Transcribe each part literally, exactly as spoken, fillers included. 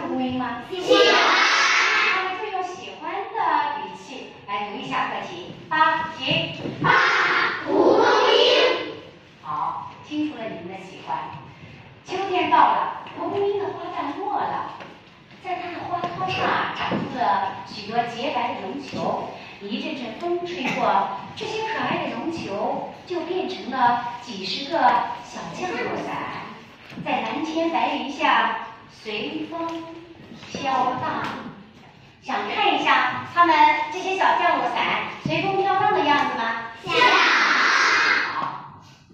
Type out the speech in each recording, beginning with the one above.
蒲公英吗？ 喜欢。 那么就用喜欢的语气来读一下课题。好，请。 八蒲公英。 好，听出了你们的喜欢。秋天到了，蒲公英的花瓣落了，在它的花托上啊，长出了许多洁白的绒球。一阵阵风吹过，这些可爱的绒球就变成了几十个小降落伞，在蓝天白云下随风飘荡。想看一下它们这些小降落伞随风飘荡的样子吗？ 想。 好。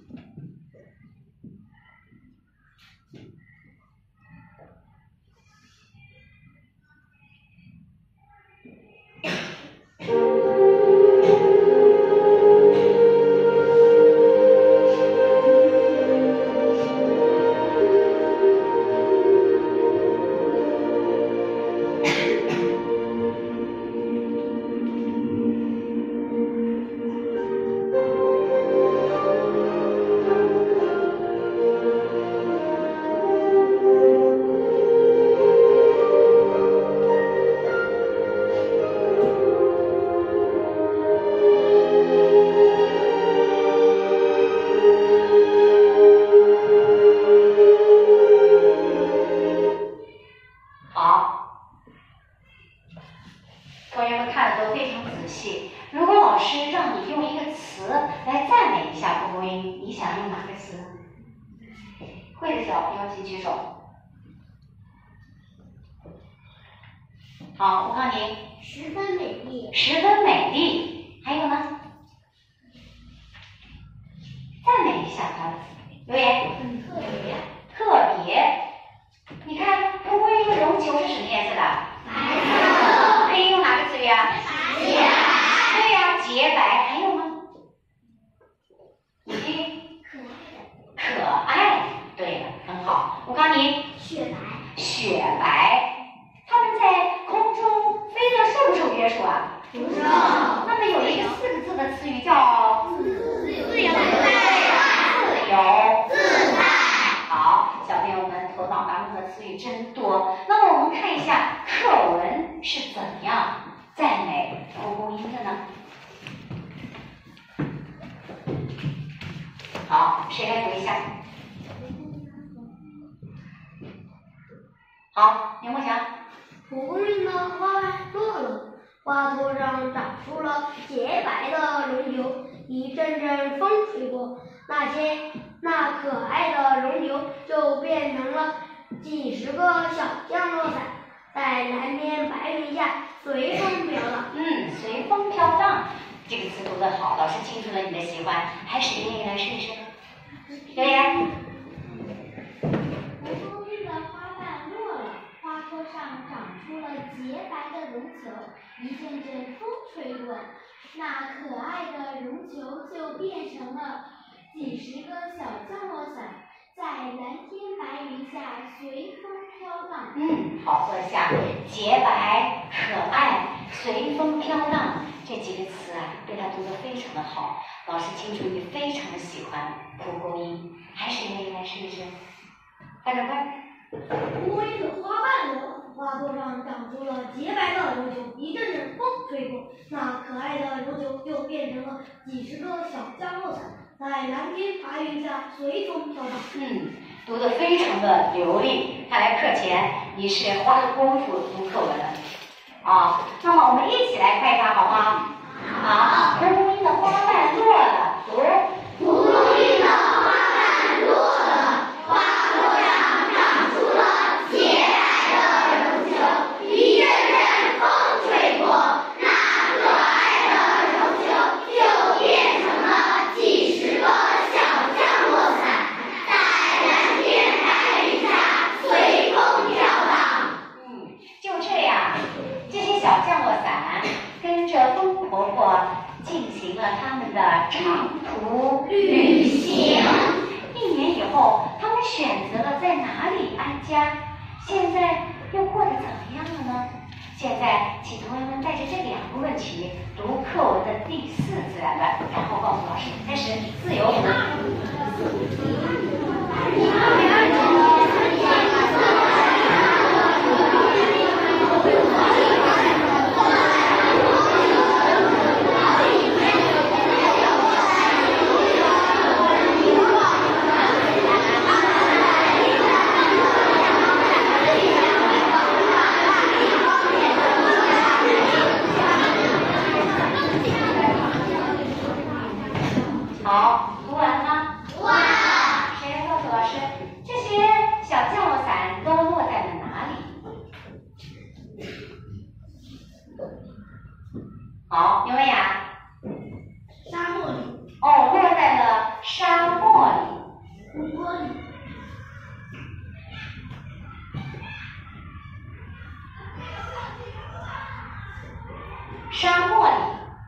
好，我告诉你， 十分美丽， 十分美丽。还有呢？赞美一下它，留言。 很特别， 特别。你看，蒲公英的绒球是什么颜色的？ 白色。 可以用哪个词语啊？ 洁白。 对呀、啊，洁白。还有吗？你听。 可爱的。 可爱。对了，很好。我告诉你， 雪白。 雪白。它们在空中飞得受不受约束啊？ 不受。 那么有一个四个字的词语叫自由自由自由自在。好，小朋友们头脑当中的词语真多。那么我们看一下课文是怎样赞美蒲公英的呢？好，谁来读一下？好，牛梦翔。 蒲公英的花瓣落了，花托上长出了洁白的绒球，一阵阵风吹过，那些那可爱的绒球就变成了几十个小降落伞，在蓝天白云下随风飘荡。 嗯，随风飘荡，这个词读得好，老师听出了你的喜欢，还是愿意来试一试？留言。 蒲公英的花瓣落了，花托上长出了洁白的绒球，一阵阵风吹过，那可爱的绒球就变成了几十个小降落伞，在蓝天白云下随风飘荡。 嗯，好，坐下。洁白、可爱、随风飘荡，这几个词啊，被他读得非常的好。老师听出你非常的喜欢蒲公英，还是愿意来试一试？快点快！ 蒲公英的花瓣落了，花托上长出了洁白的绒球，一阵阵风吹过，那可爱的绒球就变成了几十个小降落伞，在蓝天白云下随风飘荡。 嗯，读得非常的流利，看来课前你是花了功夫读课文了啊。那么我们一起来看一看好吗？好。蒲公英的花瓣落了，读。 蒲公英的花瓣落了，花托上长出了洁白的绒球，一阵阵风吹过，那可爱的绒球就变成了几十个小降落伞，在蓝天白云下随风飘荡。 嗯，就这样，这些小降落伞跟着风婆婆进行了他们的长途旅行。一年以后，他们选择了在哪里安家，现在又过得怎么样了呢？现在，请同学们带着这两个问题读课文的第四自然段，然后告诉老师，开始自由读。 好，刘文雅。 沙漠里。 哦，落在了沙漠里。 湖泊里。 沙漠里。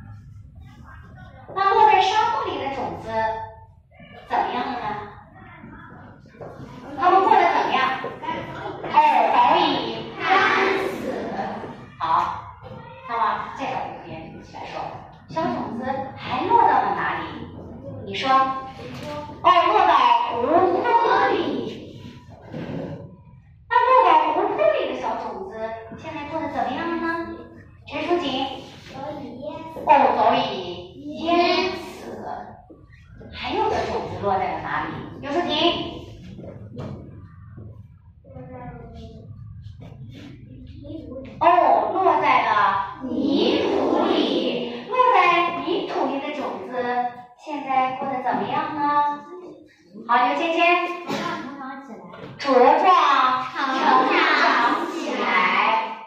那落在沙漠里的种子怎么样了呢？它们过得怎么样？哦，早已干死。好，那么这个我们一起来说，小种子还落到了哪里？你说。哦，落到湖泊里。那落到湖泊里的小种子现在过得怎么样了呢？陈淑锦。 早已淹死。 哦，早已淹死。还有的种子落在了哪里？刘淑婷。哦，落在了泥土里。落在泥土里的种子现在过得怎么样呢？好，刘芊芊。茁壮成长起来。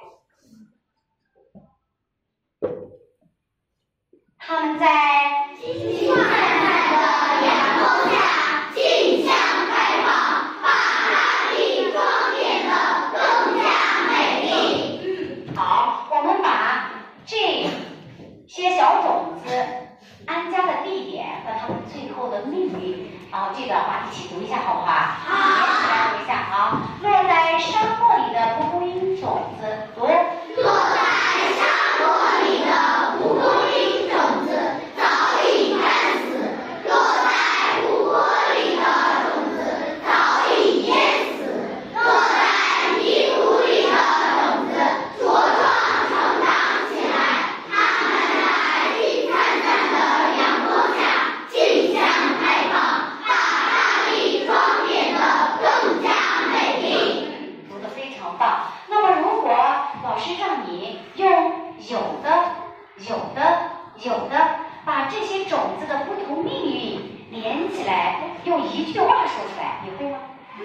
他们在金灿灿的阳光下竞相开放，把大地装点得更加美丽。 嗯，好，我们把这些小种子安家的地点和它们最后的命运，然后这段话一起读一下，好不好？好，一起来读一下。好，落在沙漠里的蒲公英种子，读。 落在沙漠里的蒲公英种子早已干死，落在湖泊里的种子早已淹死，落在泥土里的种子茁壮成长起来。它们在金灿灿的阳光下竞相开放，把大地装点得更加美丽。 读得非常棒。那么如果老师让你用有的、有的、有的把这些种子的不同命运连起来，用一句话说出来，你会吗？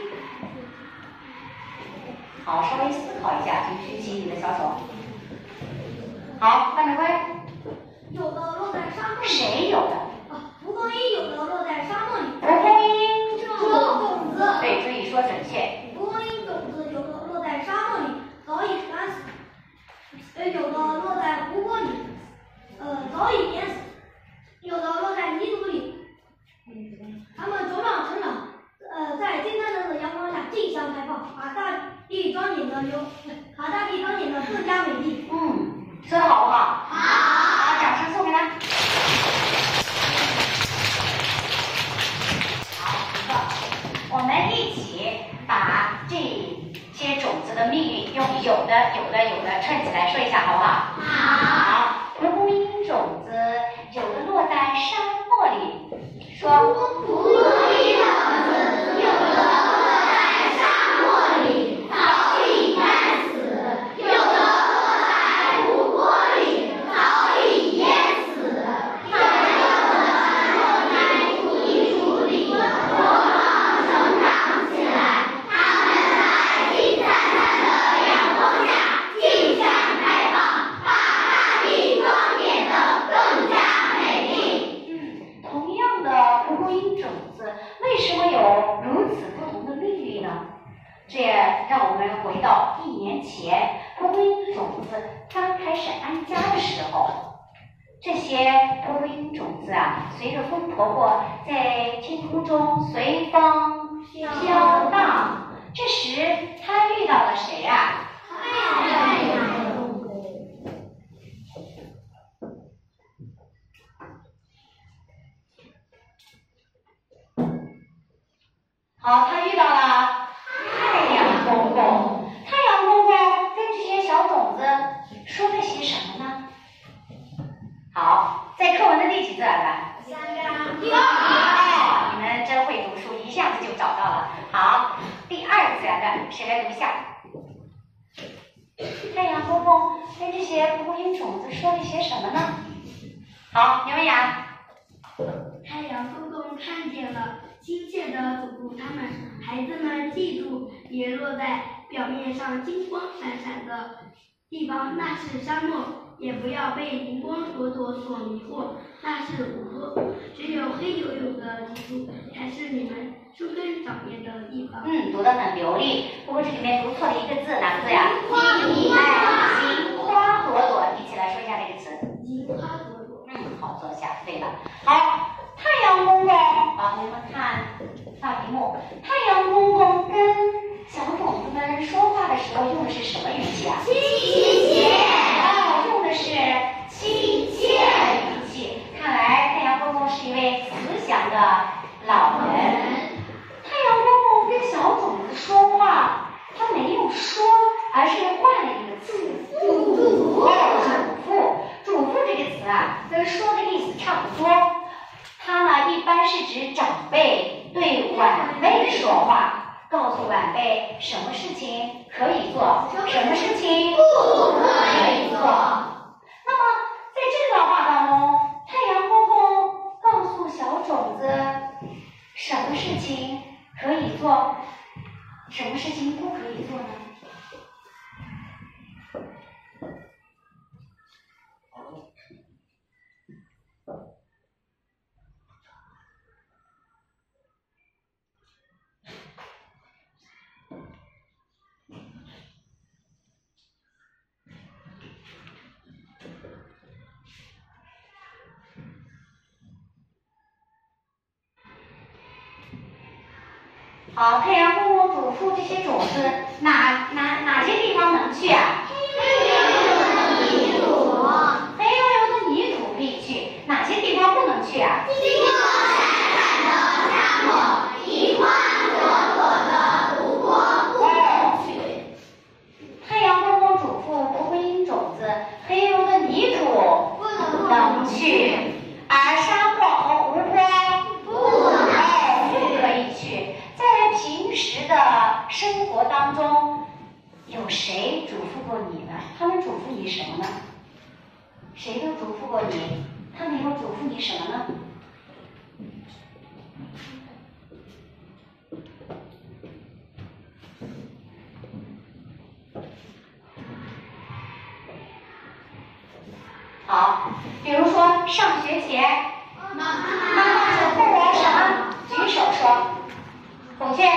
好，稍微思考一下，请举起你的小手。好，范美辉。 有的落在沙漠里。 谁有的？ 啊，蒲公英有的落在沙漠里。 蒲公英种子。 对，注意说准确。 蒲公英种子有的落在沙漠里，早已干死；呃，有的落在湖泊里，呃，早已淹死；有的落在泥土里，它们茁壮成长，呃，在金灿灿的阳光下竞相开放，把大地装点的有，把大地装点的更加美丽。 嗯，说的好不好？ 好。 好，掌声送给他。好，不错。我们一起把这些种子的命运用有的、有的、有的串起来说一下，好不好？好。蒲公英种子有的落在沙漠里，说。 蒲公英种子有的落在沙漠里，早已干死；有的落在湖泊里，早已淹死；还有的落在泥土里，茁壮成长起来。它们在金灿灿的阳光下竞相开放，把大地装点得更加美丽。 嗯，同样的蒲公英种子为什么有如此不同的命运呢？这也让我们回到一年前蒲公英种子刚开始安家的时候，这些蒲公英种子啊，随着风婆婆在天空中随风飘荡。这时她遇到了谁啊？ 太阳。 好，她遇到了太阳公公。太阳公公跟这些小种子说了些什么呢？好，在课文的第几字来吧？ 三张。 哦，你们真会读书，一下子就找到了。好，第二自然段，谁来读一下？太阳公公跟这些蒲公英种子说了些什么呢？好，牛雅。 太阳公公看见了，亲切地嘱咐他们，孩子们记住，别落在表面上金光闪闪的地方，那是沙漠。也不要被荧光朵朵所迷惑，那是湖泊。只有黑黝黝的基础，才是你们生根长叶的地方。 嗯，读得很流利。不过这里面读错了一个字，哪个字呀？ 花朵。 哎，菊花朵朵，一起来说一下这个词。 菊花朵朵。 嗯，好，坐下。对了，好，太阳公公啊，你们看大屏幕，太阳公公跟小种子们说话的时候用的是什么语气啊？ 亲切。 哦，用的是亲切的语气。看来太阳公公是一位慈祥的老人。太阳公公跟小种子说话，他没有说，而是换了一个字，嘱咐。哦，嘱咐。嘱咐这个词啊，跟说的意思差不多。它呢，一般是指长辈对晚辈说话，告诉晚辈什么事情可以做，什么事情不可以做。那么在这段话当中，太阳公公告诉小种子什么事情可以做，什么事情不可以做呢？好，太阳公公嘱咐这些种子哪哪哪些地方能去啊？ 黑黝黝的泥土。 黑黝黝的泥土可以去，哪些地方不能去啊？ 金光闪闪的沙漠，梨花朵朵的湖泊不能去。 太阳公公嘱咐播音种子，黑黝黝的泥土不能能去，而沙漠和湖泊不能不可以去。在平时的生活当中，有谁嘱咐过你呢？他们嘱咐你什么呢？谁都嘱咐过你，他们又嘱咐你什么呢？好，比如说上学前， 妈妈妈妈嘱咐我什么？举手说。孔雀。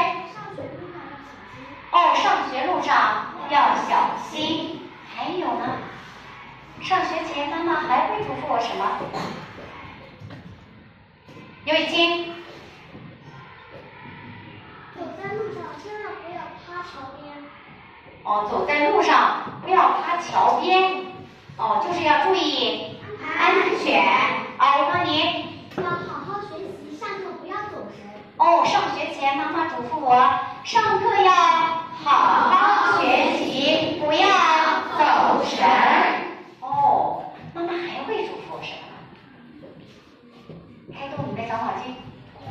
哦，上学路上要小心。还有呢？上学前妈妈还会嘱咐我什么？刘雨欣。 走在路上千万不要趴桥边。 哦，走在路上不要趴桥边。哦，就是要注意安全。啊，我问你。 要好好学习，上课不要走神。 哦，上学前妈妈嘱咐我，上课要好好学习，不要走神。哦，妈妈还会嘱咐我什么呢？开动你的小脑筋。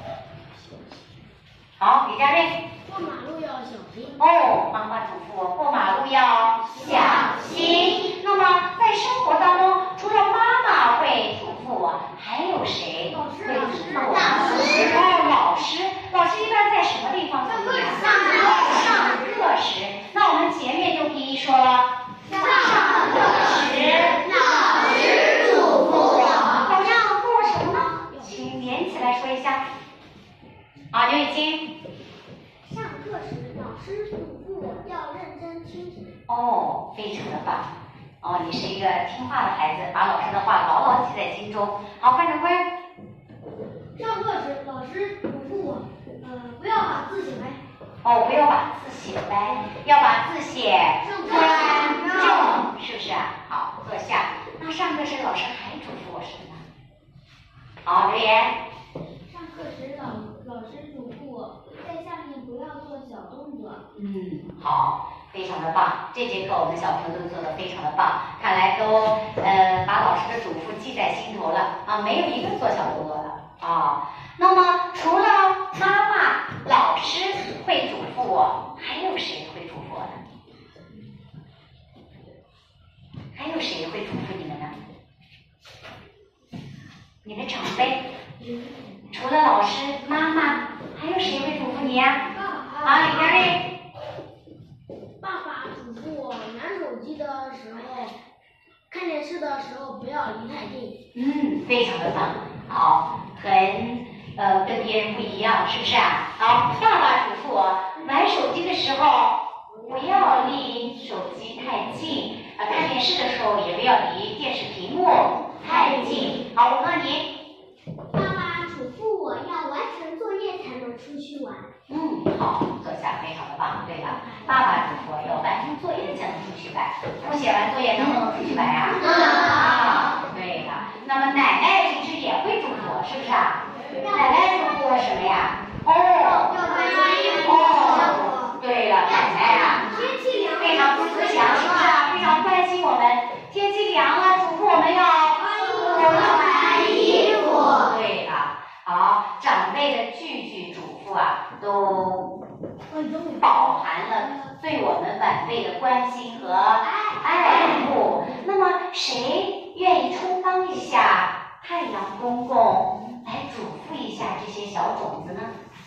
好，李佳瑞。 过马路要小心。 哦，妈妈嘱咐我过马路要小心。那么在生活当中，除了妈妈会嘱咐我，还有谁会嘱咐我？ 老师。 哦，老师，老师一般在什么地方嘱咐呀？ 上课时。 上课时。那我们前面就可以说了，上课时老师嘱咐我。 老师嘱咐我什么呢？请连起来说一下。好，刘雨欣。 上课时，老师嘱咐我要认真听。 哦，非常的棒。哦，你是一个听话的孩子，把老师的话牢牢记在心中。好，范成辉。 上课时，老师嘱咐我，呃，不要把字写歪。 哦，不要把字写歪，要把字写端正，是不是啊？好，坐下。那上课时老师还嘱咐我什么呢？好，留言。 上课时，老老师嘱咐我在下面不要做小动作。 嗯，好，非常的棒。这节课我们小朋友都做得非常的棒，看来都呃把老师的嘱咐记在心头了啊，没有一个做小动作的啊。那么除了妈妈、老师会嘱咐我，还有谁会嘱咐我呢？还有谁会嘱咐你们呢？你的长辈，除了老师、妈妈，还有谁会嘱咐你呀？啊，李佳瑞。 爸爸嘱咐我拿手机的时候视的时候不要离太近。 嗯，非常的棒，好，很呃跟别人不一样，是不是啊？好，爸爸嘱咐我玩手机的时候不要离手机太近，啊、呃，看电视的时候也不要离电视屏幕太近。好，我问你。 爸爸嘱咐我要完成作业才能出去玩。 嗯，好，坐下，非常的棒。对了，爸爸嘱咐我要完成作业才能出去玩，不写完作业能不能出去玩呀？能。啊，对了，那么奶奶平时也会嘱咐我，是不是啊？奶奶嘱咐我什么呀？哦，哦，对了，奶奶啊，非常慈祥，是不是啊？非常关心我们。天气凉了，嘱咐我们要多穿衣服。对了，好，长辈的句句嘱咐啊，都饱含了对我们晚辈的关心和爱护。那么，谁愿意充当一下太阳公公，来嘱咐一下这些小种子呢？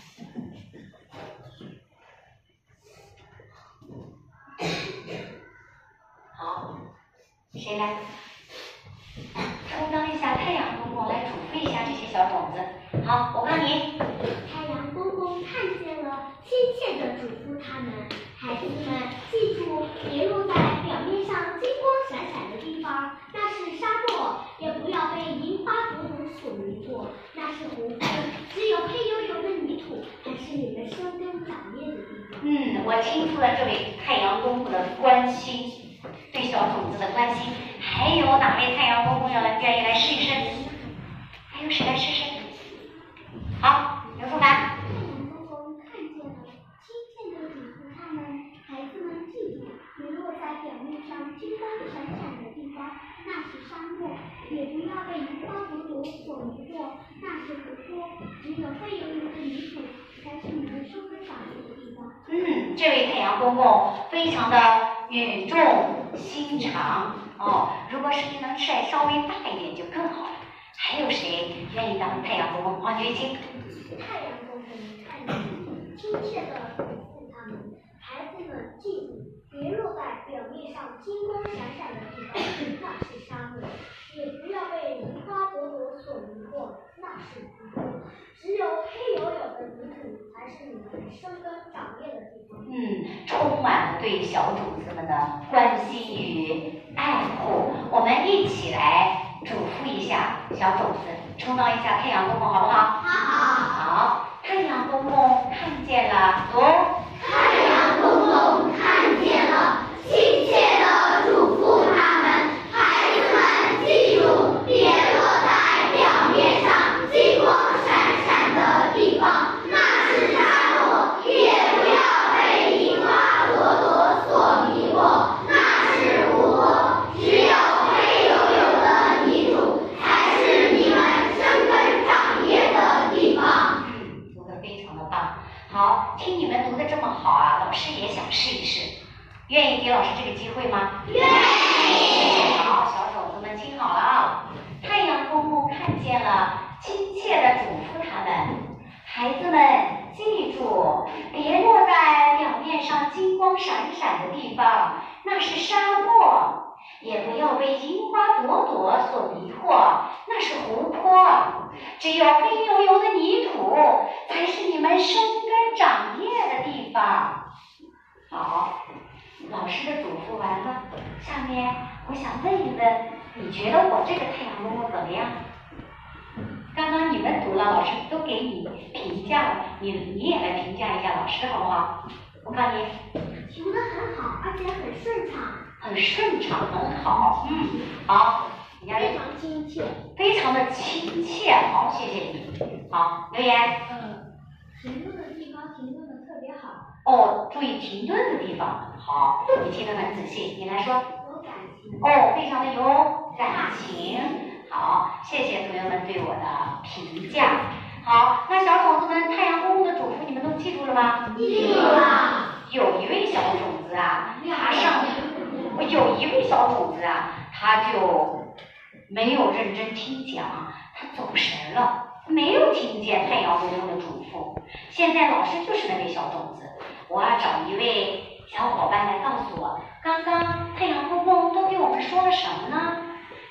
好，谁来？充当一下太阳公公，来嘱咐一下这些小种子。好，我告诉你。 太阳公公看见了，亲切地嘱咐他们：孩子们，记住，别落在表面上金光闪闪的地方，那是沙漠；也不要被银花朵朵所迷惑，那是湖泊。只有黑油油的泥土，才是你们生根长叶的地方。 嗯，我听出了这位太阳公公的关心，对小种子的关心。还有哪位太阳公公要来愿意来试一试？还有谁来试试？好，刘书凡。 太阳公公看见了，亲切地嘱咐他们：孩子们记住，别落在表面上金光闪闪的地方，那是沙漠；也不要被银花朵朵所迷惑，那是湖泊。只有黑油油的泥土，才是你们生根长叶的地方。 嗯，这位太阳公公非常的语重心长哦。如果声音能再稍微大一点就更好了。还有谁愿意当太阳公公？黄觉清。 太阳公公看见，亲切地嘱咐他们：孩子们记住，别落在表面上金光闪闪的地方，那是沙漠；也不要被银花朵朵所迷惑，那是湖泊。只有黑油油的泥土，才是你们生根长叶的地方。 嗯，充满了对小种子们的关心与爱护。我们一起来嘱咐一下小种子，充当一下太阳公公，好不好？ 好。 好，太阳公公看见了，读。 太阳公公看见了，亲切地嘱咐他们：孩子们记住，别落在表面上金光闪闪的地方，那是沙漠；也不要被银花朵朵所迷惑，那是湖泊。只有黑油油的泥土，才是你们生根长叶的地方。 嗯，读得非常的棒。好，听你们读得这么好啊，老师也想试一试，愿意给老师这个机会吗？ 愿意。 好，小种子们听好了啊！太阳公公看见了，亲切地嘱咐他们：孩子们记住，别落在表面上金光闪闪的地方，那是沙漠；也不要被银花朵朵所迷惑，那是湖泊。只有黑油油的泥土，才是你们生根长叶的地方。好，老师的嘱咐完了，下面我想问一问，你觉得我这个太阳公公怎么样？刚刚你们读了，老师都给你评价了，你你也来评价一下老师好不好？我告诉你， 读得很好，而且很顺畅。 很顺畅，很好，嗯，好，你要非常亲切。 非常的亲切，好，谢谢你。好，留言。 呃，停顿的地方停顿的特别好。 哦，注意停顿的地方，好，你听得很仔细，你来说。 有感情。 哦，非常的有感情。好，谢谢同学们对我的评价。好，那小种子们，太阳公公的嘱咐你们都记住了吗？ 记住了。 有一位小种子啊，他上，有一位小种子啊，他就没有认真听讲，他走神了，没有听见太阳公公的嘱咐。现在老师就是那位小种子，我要找一位小伙伴来告诉我，刚刚太阳公公都给我们说了什么呢？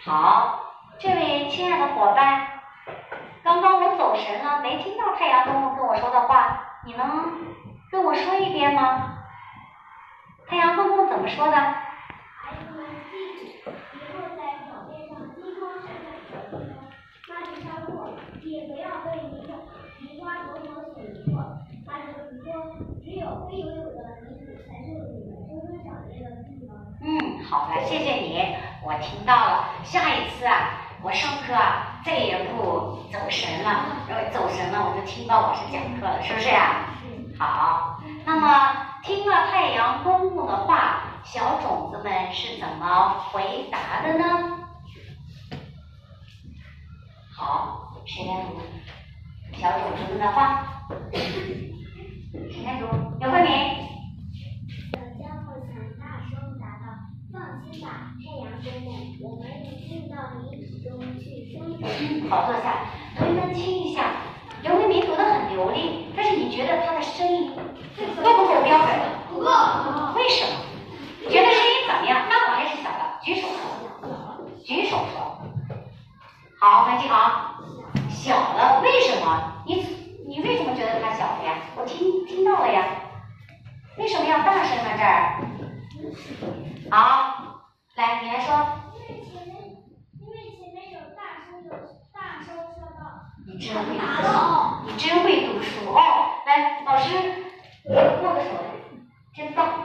好，这位亲爱的伙伴，刚刚我走神了，没听到太阳公公跟我说的话，你能跟我说一遍吗？太阳公公怎么说的？ 孩子们记住，以后在草甸上金光闪闪的地方，那就烧过，也不要被泥土、泥瓜头头所迷惑。那就是说，只有黑黝黝的泥土才是你们生根长叶的地方。 嗯，好的，谢谢你，我听到了。下一次啊，我上课啊再也不走神了，因为走神了我就听到老师讲课了，是不是啊？好，那么听了太阳公公的话，小种子们是怎么回答的呢？好，谁来读小种子们的话？谁来读？刘慧敏。 小家伙想大声答道：“放心吧，太阳公公，我们一定到泥土中去生长。” 嗯，好，坐下。同学们听一下，刘慧敏读得很流利，但是你觉得她的声音够不够标准？ 不够。 为什么？你觉得声音怎么样？大了还是小了？举手说。举手说。好，环境好。小了，为什么？你你为什么觉得它小了呀？我听听到了呀。为什么要大声呢？这儿。好，来，你来说。 因为前面，因为前面有大声有大声说道。 你真会读书，你真会读书哦！来，老师握个手来，真棒。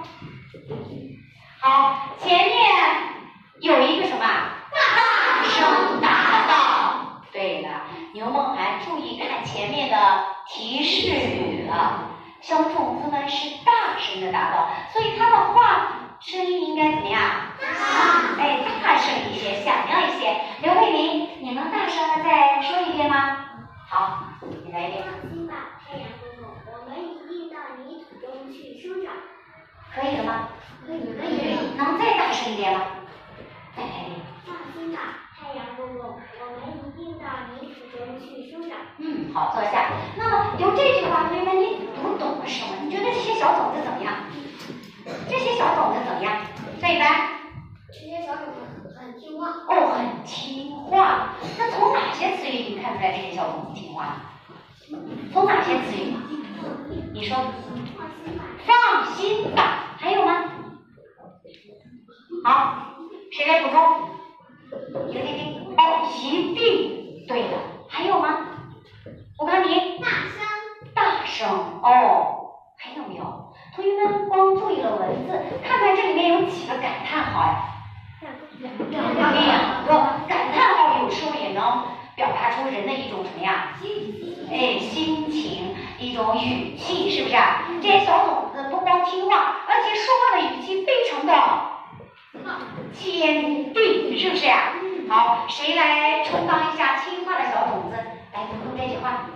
好，前面有一个什么？大声答道。对了，牛梦涵注意看前面的提示语了。小种子们是大声的答道，所以他的话声音应该怎么样？大，哎，大声一些，响亮一些。刘慧玲，你能大声的再说一遍吗？好，你来一遍。 放心吧，太阳公公，我们一定到泥土中去生长。 可以了吗？ 可以，可以。 能再大声一点吗？再来一遍。 放心吧，太阳公公，我们一定到泥土中去生长。 嗯，好，坐下。那么由这句话，同学们，你读懂了什么？你觉得这些小种子怎么样？这些小种子怎么样？对吧？ 这些小种子很听话。 哦，很听话。那从哪些词语你看出来这些小种子听话？从哪些词语？你说。 放心吧。 放心吧。还有吗？好，谁来补充？一个丁丁。哦，一定。对了，还有吗？我看你。 大声。 大声。哦，还有没有？同学们光注意了文字，看看这里面有几个感叹号呀？两个。两个感叹号有时候也能表达出人的一种什么呀？哎，心情，一种语气，是不是啊？这些小种子不光听话，而且说话的语气非常的坚定，是不是呀？好，谁来充当一下听话的小种子，来读读这句话？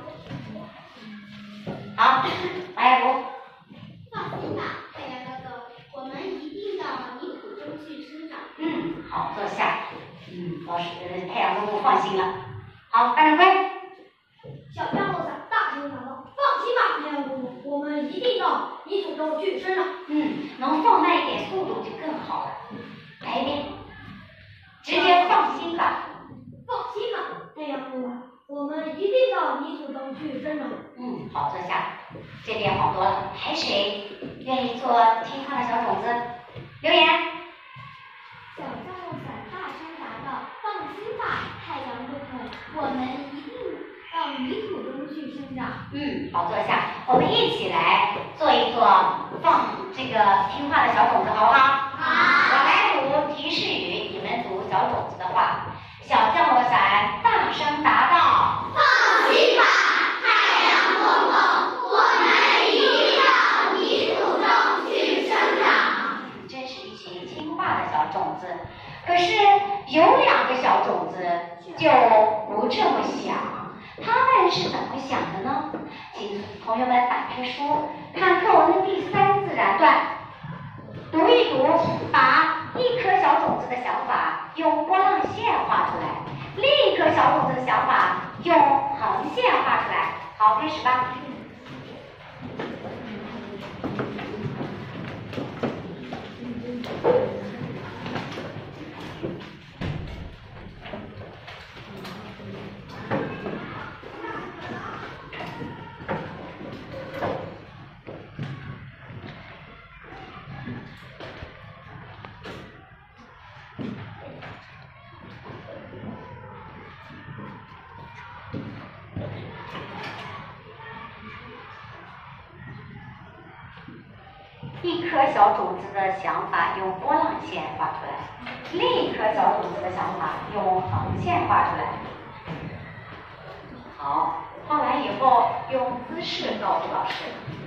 好，来读。 放心吧，太阳哥哥，我们一定到泥土中去生长。 嗯，好，坐下。嗯，老师，呃，太阳公公放心了。好，大掌柜。 小家伙伞大声答道：“放心吧，太阳公公，我们一定到泥土中去生长。” 嗯，能放慢一点速度就更好了。来一遍，直接放心吧。 放心吧，太阳公公，我们一定到泥土中去生长。 嗯，好，坐下。这边好多了，还谁愿意做听话的小种子？留言。 小家伙伞大声答道：“放心吧，太阳公公，我们一定到泥土中去生长。” 嗯，好，坐下，我们一起来做一做放这个听话的小种子，好不好？好。我来读提示语，你们读小种子的话。小降落伞大声答道：“ 放心吧，太阳公公，我们一定到泥土中去生长。” 真是一群听话的小种子。可是有两个小种子就不这么想，他们是怎么想的呢？请同学们打开书，看课文的第三自然段，读一读，把一颗小种子的想法用波浪线画出来，另一颗小种子的想法用横线画出来。好，开始吧。 小种子的想法用波浪线画出来，另一颗小种子的想法用横线画出来。好，画完以后用姿势告诉老师。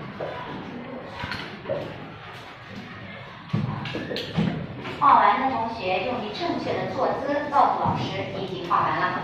画完的同学用你正确的坐姿告诉老师你已经画完了。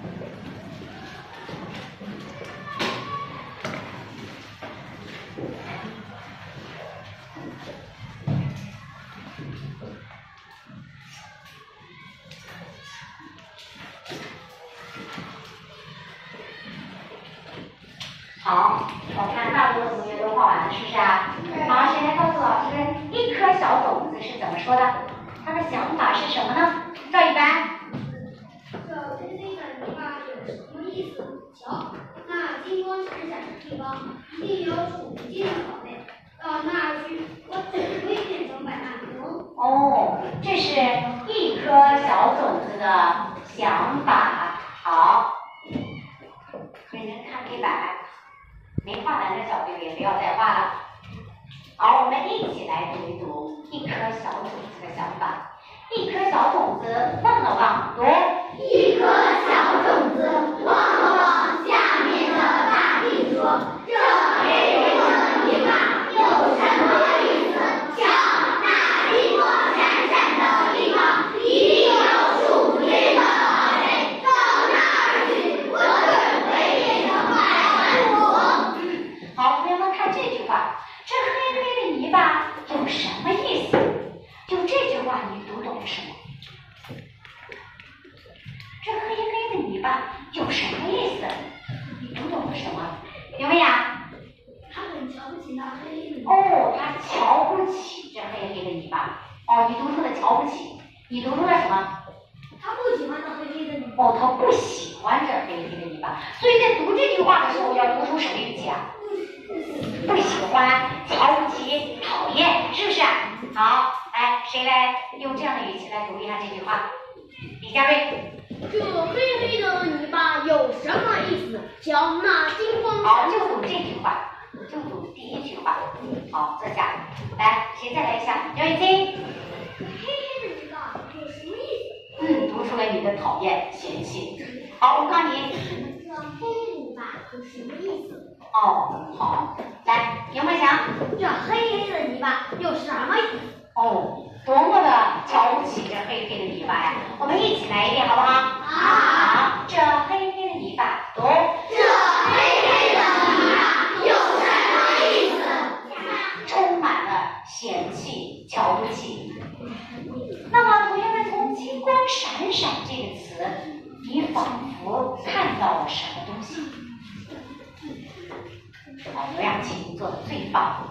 好，我看大多数同学都画完了，是不是啊？好，谁来告诉老师一颗小种子是怎么说的？他的想法是什么呢？赵一凡。 这黑黑的泥巴有什么意思？瞧，那金光闪闪的地方一定有数不尽的宝贝，到那儿去，我只会变成百万富翁。 哦，这是一颗小种子的想法。好，认真看黑板。没画完的小朋友也不要再画了。好，我们一起来读一读一颗小种子的想法。一颗小种子望了望，读。 一颗小种子望了望下面的大地，说：“这黑黑的泥巴有什么意思？瞧，那金光闪闪的地方一定有数不尽的宝贝，到那儿去，我准会变成百万富翁。” 好，朋友们看这句话，这黑黑的泥巴有什么意思？就这句话你读懂了什么？这黑黑的泥巴有什么意思？你读懂了什么？有没有？ 他很瞧不起那黑黑的泥巴。 哦，他瞧不起这黑黑的泥巴。哦，你读出了瞧不起，你读出了什么？ 他不喜欢那黑黑的泥巴。 哦，他不喜欢这黑黑的泥巴，所以在读这句话的时候要读出什么语气啊？不喜欢、瞧不起、讨厌，是不是？好，来，谁来用这样的语气来读一下这句话？李佳瑞。 这黑黑的泥巴有什么意思？瞧那金光。 好，就读这句话，就读第一句话。好，坐下。来，谁再来一下？刘雨欣。 黑黑的泥巴有什么意思？ 嗯，读出了你的讨厌、嫌弃。好，吴康宁。 这黑黑的泥巴有什么意思？ 哦，好。来，杨梦祥。 这黑黑的泥巴有什么意思？ 哦，多么的瞧不起这黑黑的泥巴呀！我们一起来一遍好不好？好。这黑黑的泥巴，读。 这黑黑的泥巴有什么意思？ 充满了嫌弃、瞧不起。那么，同学们从“金光闪闪”这个词，你仿佛看到了什么东西？好，刘雅琴做的最棒。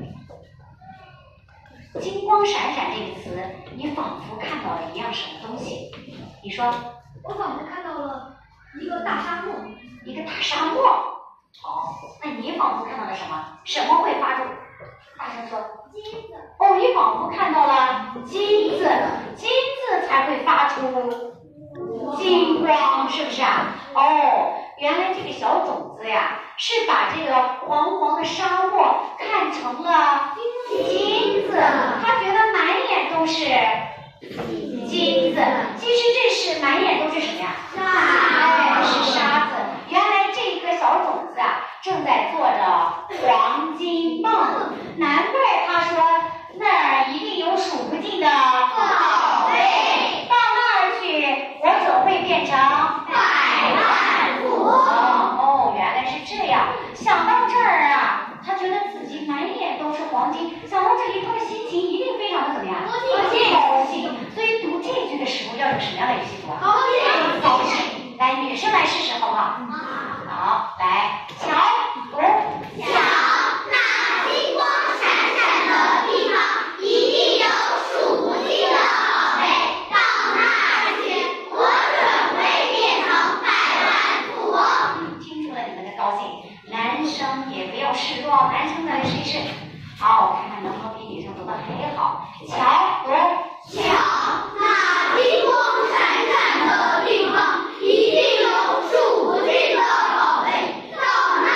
金光闪闪这个词，你仿佛看到了一样什么东西？你说。 我仿佛看到了一个大沙漠。 一个大沙漠。好，那你仿佛看到了什么？什么会发出？大声说。 金子。 哦，你仿佛看到了金子，金子才会发出金光，是不是啊？哦，原来这个小种子呀，是把这个黄黄的沙漠看成了金子，他觉得满眼都是金子，其实这是满眼都是什么呀？哎，是沙子。原来这颗小种子啊，正在做着黄金梦，难怪他说那儿一定有数不尽的宝贝，到那儿去，我准会变成百万富翁。哦，原来是这样。想到这儿啊，他觉得自己满眼都是黄金，想到这里，他的心情一定非常的怎么样？高兴，高兴。所以读这句的时候要用什么样的语气读啊？高兴，高兴。来，女生来试试好不好？好，来，瞧，读。 瞧，那金光闪闪的地方一定有数不尽的宝贝，到那儿去，我准会变成百万富翁。 嗯，听出了你们的高兴。男生也不要示弱，男生再来试一试。好，看看能不能比女生读的还好。瞧，读。 瞧，那金光闪闪的地方一定有数不尽的宝贝，到那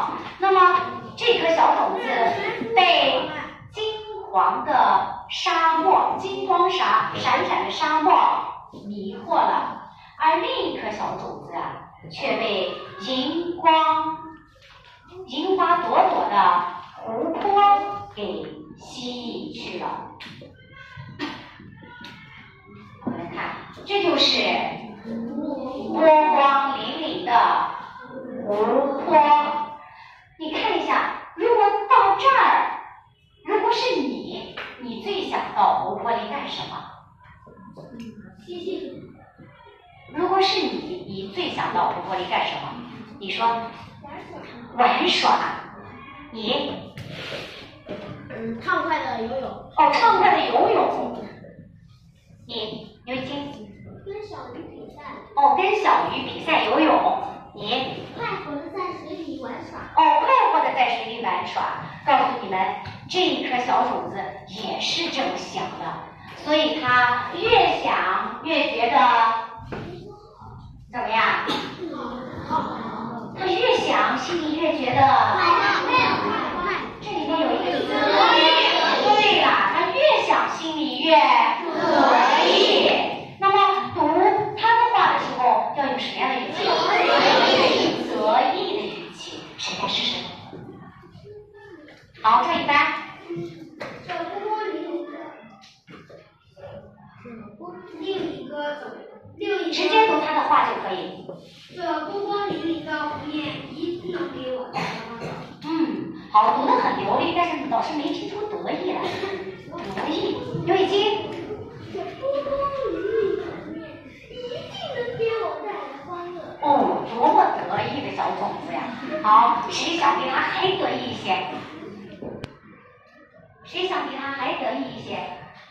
好，那么这颗小种子被金黄的沙漠、金光闪闪闪的沙漠迷惑了，而另一颗小种子啊，却被银光、银花朵朵的湖泊给吸引去了。我们看，这就是波光粼粼的湖泊。你看一下，如果到这儿，如果是你，你最想到湖泊里干什么？ 嬉戏。 如果是你，你最想到湖泊里干什么？你说玩耍。 玩耍。你？ 嗯，畅快的游泳。 哦，畅快的游泳。你？刘雨欣？ 跟小鱼比赛。 哦，跟小鱼比赛游泳。你？ 快活的在水里玩耍。 哦，快活的在水里玩耍。告诉你们，这一颗小种子也是这么想的，所以他越想越觉得怎么样？他越想心里越觉得这里面有一个字，对了，他越想心里越得意。那么读他的话的时候要用什么样的语气？得意的语气。谁来试试？好，这一班。 这波光粼粼的，另一个另一个。 直接读他的话就可以。 这波光粼粼的湖面一定能给我带来欢乐。 嗯，好，读得很流利，但是老师没听出得意来。得意，刘雨欣。 这波光粼粼的湖面一定能给我带来欢乐。 哦，多么得意的小种子呀！好，谁想比他还得意一些？谁想比他还得意一些？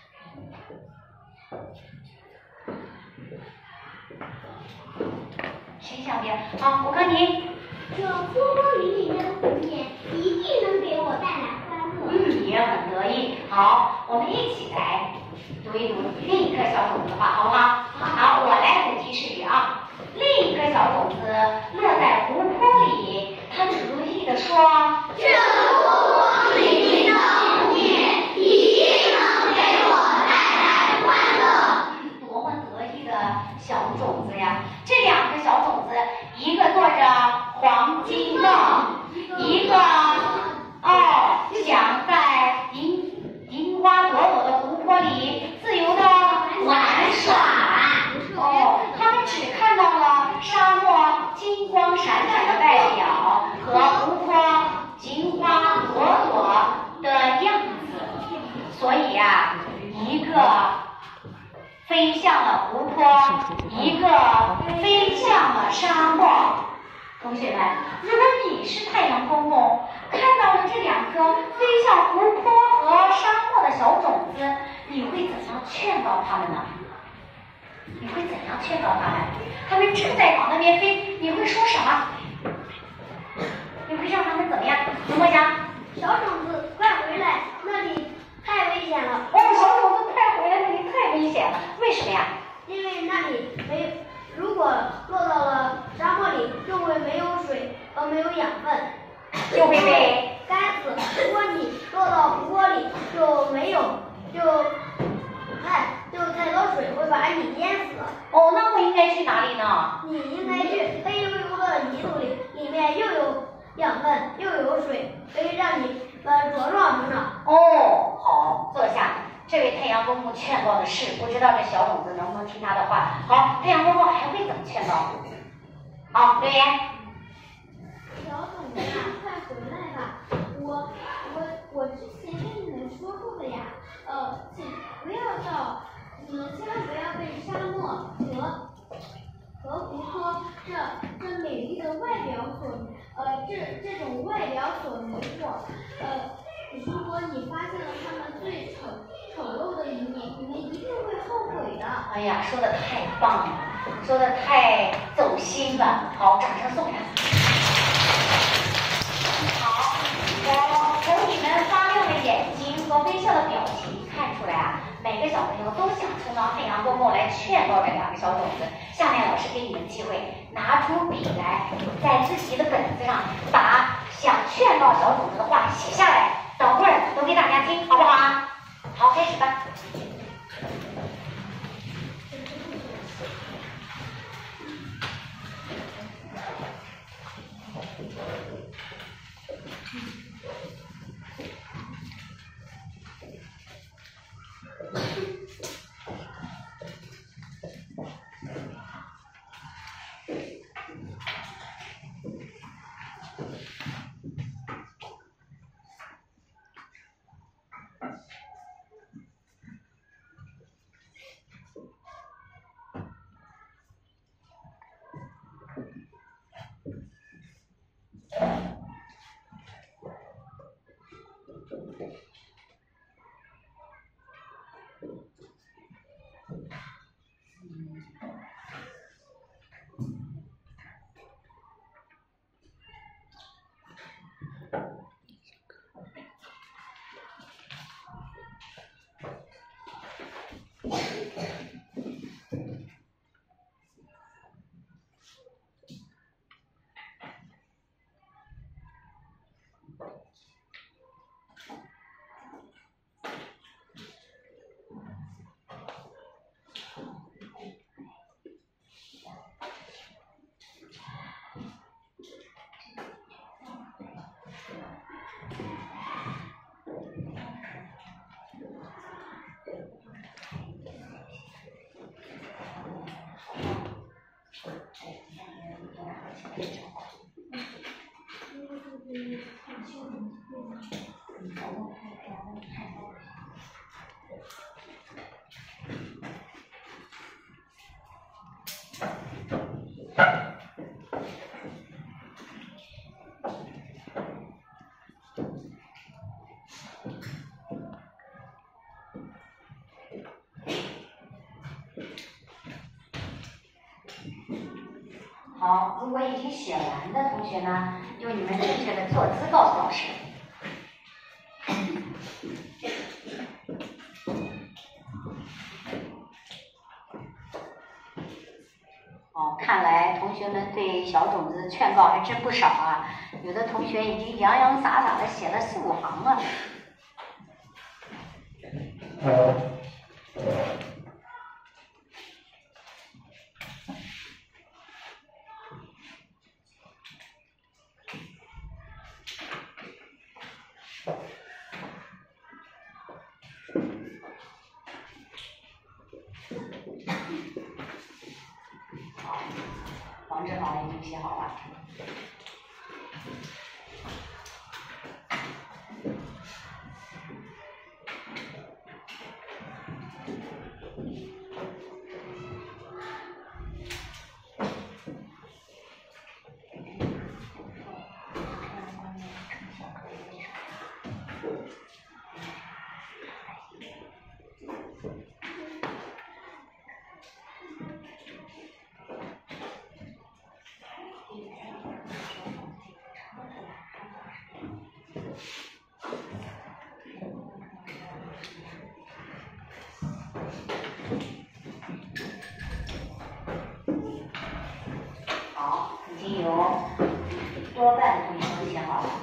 谁想比？好，我看你。 这波光粼粼的湖面一定能给我带来欢乐。 嗯，也很得意。好，我们一起来读一读另一颗小种子的话，好不好？好，我来读提示语啊。另一颗小种子落在湖泊里，它得意地说：“ 这波光粼粼的湖面一定能给我带来欢乐。” 多么得意的小种子呀！这两个小种子，一个做着黄金梦，一个哦想在银银花朵朵的湖泊里自由的玩耍。哦，他们只看到了沙漠金光闪闪的外表和湖泊银花朵朵的样子，所以呀、啊，一个飞向了湖泊，一个飞向了沙漠。同学们，如果你是太阳公公，看到了这两颗飞向湖泊和沙漠的小种子，你会怎样劝告他们呢？你会怎样劝告他们？他们正在往那边飞，你会说什么？你会让他们怎么样？怎么讲？ 小种子，快回来，那里太危险了。 哦，小种子，快回来，那里太危险了。为什么呀？ 因为那里没，如果落到了沙漠里，就会没有水和没有养分， 就会被干死。如果你落到湖泊里，就没有，就太就太多水会把你淹死。 哦，那我应该去哪里呢？ 你应该去黑油油的泥土里，里面又有养分又有水，可以让你呃茁壮成长。 哦，好，坐下。这位太阳公公劝告的是，不知道这小种子能不能听他的话。好，太阳公公还会怎么劝告？好，留言。 小种子啊，快回来吧！我我我之前跟你们说过的呀，呃，请不要到，你们千万不要被沙漠和和湖泊这这美丽的外表所呃这这种外表所迷惑。呃，如果你发现了他们最丑丑陋的一面，你们一定会后悔的。 哎呀，说的太棒了，说的太走心了。好，掌声送上。好，我从你们发亮的眼睛和微笑的表情看出来啊，每个小朋友都想充当太阳公公来劝告这两个小种子。下面老师给你们机会， 拿出笔来，在自己的本子上把想劝告小种子的话写下来，等会儿读给大家听，好不好啊？好，开始吧。好，如果已经写完的同学呢，用你们正确的坐姿告诉老师。哦，看来同学们对小种子劝告还真不少啊，有的同学已经洋洋洒洒的写了四五行了。王志豪已经写好了。好，已经有多半的同学都写好了。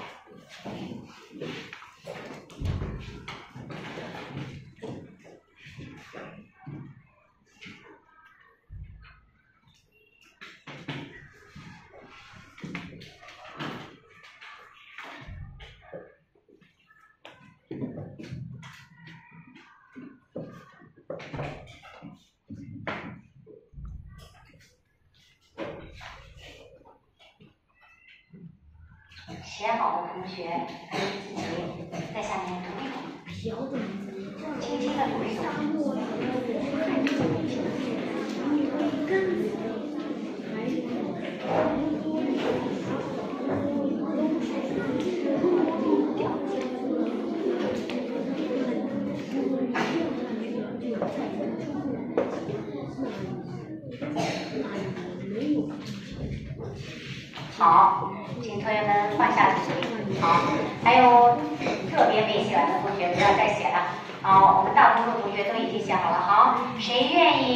写好的同学可以自己在下面读一读，轻轻的读一读。好，请同学们放下笔。好，还有个别没写完的同学不要再写了。好，我们大多数同学都已经写好了。好，谁愿意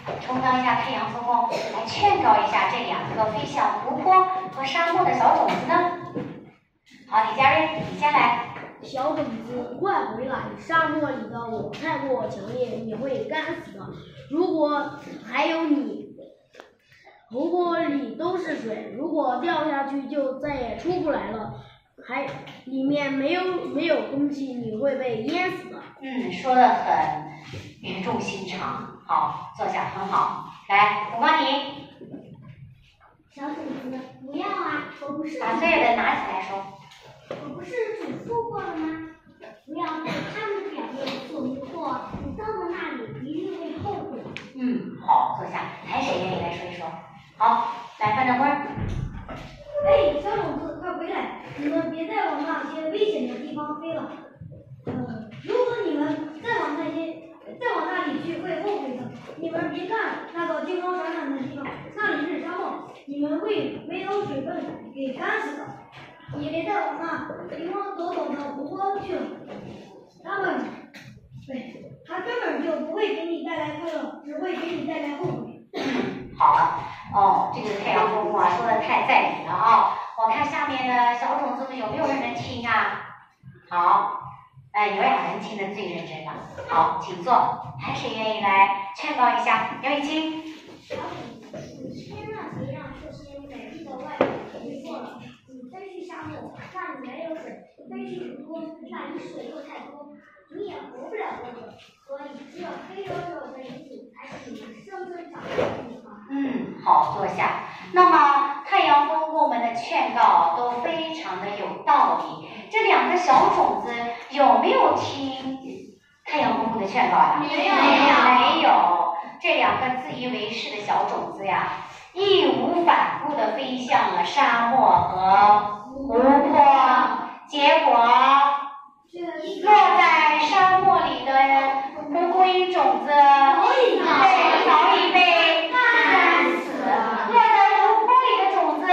充当一下太阳公公，来劝告一下这两个飞向湖泊和沙漠的小种子呢？好，李佳瑞，你先来。 小种子，快回来！沙漠里的我太过强烈，你会干死的。如果还有你，湖泊里都是水，如果掉下去就再也出不来了。还里面没有没有空气，你会被淹死的。 嗯，说的很语重心长。好，坐下，很好。来，胡光宁。 小种子，不要啊！我不是把作业本拿起来说。 我不是嘱咐过了吗？不要被他们的表面所迷惑，你到了那里一定会后悔。 嗯，好，坐下。还谁愿意来说一说？好，来，范正辉。 喂，小种子，快回来！你们别再往那些危险的地方飞了。嗯，如果你们再往那些再往那里去，会后悔的。你们别看那个金光闪闪的地方，那里是沙漠，你们会没有水分给干死的。也别再往那迎风抖抖的湖泊去了，他们，对，他根本就不会给你带来快乐，只会给你带来后悔。 嗯，好，哦，这个太阳公公啊，说的太在理了啊！我看下面的小种子们有没有人能听啊？好，哎，有俩人听得最认真了。好，请坐。还谁愿意来劝告一下？姚雨欣。 小种子，你千万别让这些美丽的外表迷惑了。你飞去沙漠，那里没有水；飞去湖泊，那里水又太多，你也活不了多久。所以，只有黑黝黝的泥土才是你们生根长大的地方。 嗯，好，坐下。那么，太阳公公们的劝告都非常的有道理。这两个小种子有没有听太阳公公的劝告呀？ 没有， 没有。这两个自以为是的小种子呀，义无反顾地飞向了沙漠和湖泊，结果落在沙漠里的蒲公英种子，对，早已被干死；落在湖泊里的种子，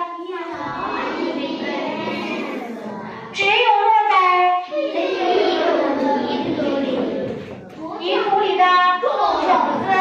只有落在泥土里的种子。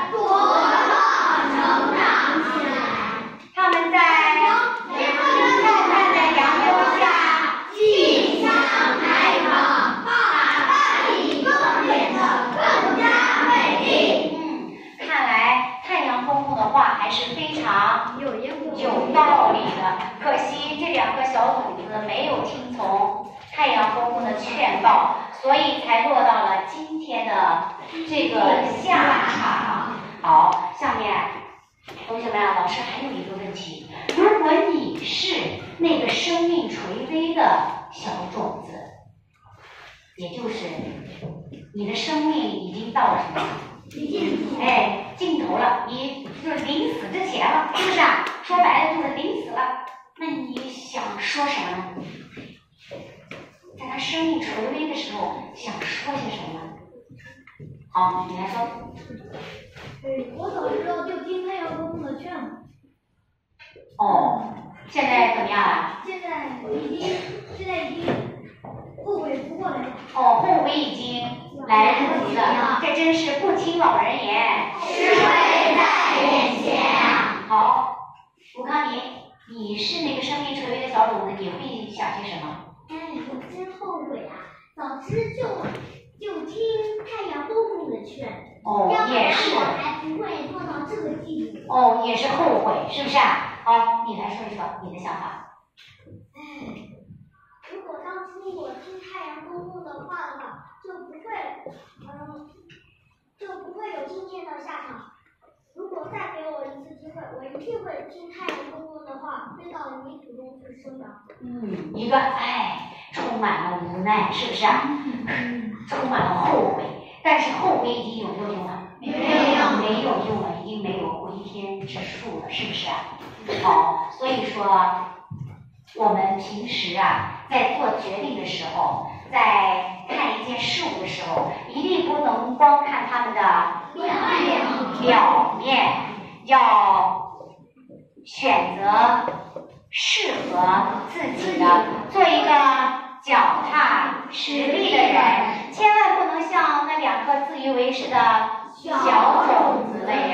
他们在浩瀚的阳光下竞相开放，把大地更变得更加美丽。 嗯，看来太阳公公的话还是非常有有道理的。可惜这两个小种子没有听从太阳公公的劝告，所以才落到了今天的这个下场。好，下面。同学们啊，老师还有一个问题：如果你是那个生命垂危的小种子，也就是你的生命已经到了什么？哎，尽头了，你就是临死之前了，是不是啊？说白了就是临死了。那你想说什么呢？在他生命垂危的时候，想说些什么呢？好，你来说。 对，我早知道就听太阳公公的劝了。 哦，现在怎么样了？ 现在已经，现在已经后悔不过来了。 哦，后悔已经来不及了，这真是不听老人言， 智慧在眼前啊！ 好，吴康宁，你是那个生命垂危的小种子，你会想些什么？ 哎，我真后悔啊！早知就就听太阳公公的劝。 哦，也是。 我还不会做到这个地步。 哦，也是后悔，是不是啊？好，你来说一说你的想法。 哎，如果当初我听太阳公公的话的话，就不会，嗯，就不会有今天的下场。如果再给我一次机会，我一定会听太阳公公的话，飞到泥土中去生长。 嗯，一个爱充满了无奈，是不是啊？嗯，充满了后悔。但是后悔已经有没有用了？没有，没有用了，已经没有回天之术了，是不是啊？好，所以说我们平时啊，在做决定的时候，在看一件事物的时候，一定不能光看他们的表面， 表面，要选择适合自己的，做一个脚踏实地的人。千万不能像那两颗自以为是的小种子那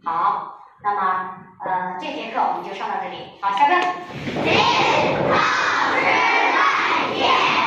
好，那么呃这节课我们就上到这里，好，下课。 老师再见。